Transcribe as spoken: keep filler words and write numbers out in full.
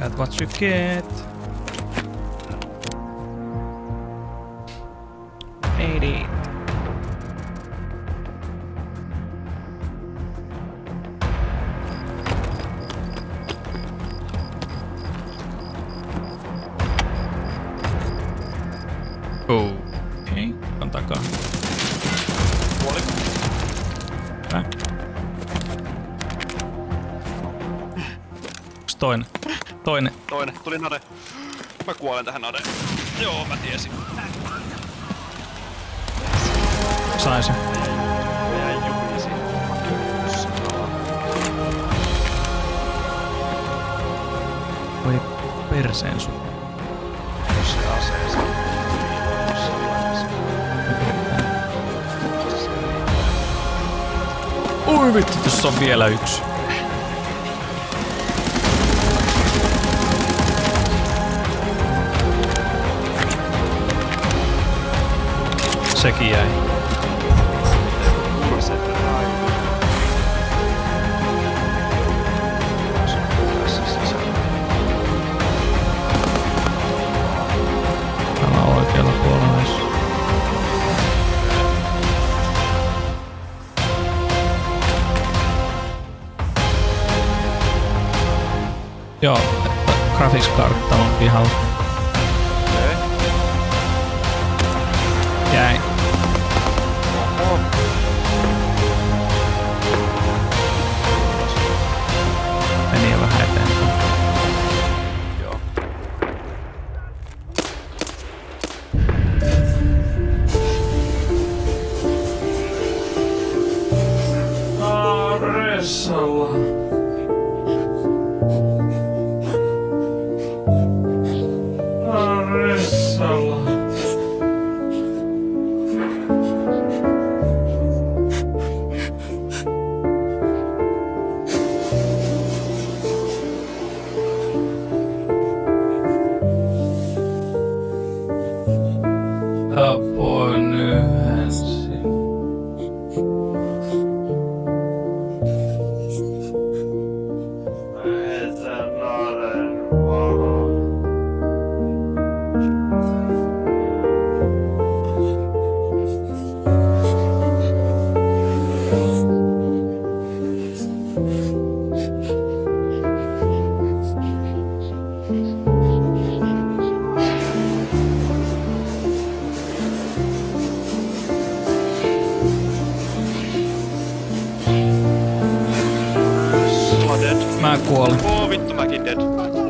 That's what you get. Made it. Okei, okay. On takaa. Kuoli. Hyvä. Onks toinen? Toinen. Toinen. Tuli nade. Mä kuolen tähän nadeen. Joo, mä tiesin. Sain sen. Mä jäin jumisi. Voi perseen sun. Se aseesi. Ui vittu, tässä on vielä yksi. Sekin jäi. Täällä on oikealla puolella. Joo, että graphics-kartta on pihalla. Okei. Jäi. Oho. Meni jo vähän eteenpäin. Joo. Aressalla. Aressalla. Tapoin yhdessä. Mä kuolin. Oo vittu mäkin dead.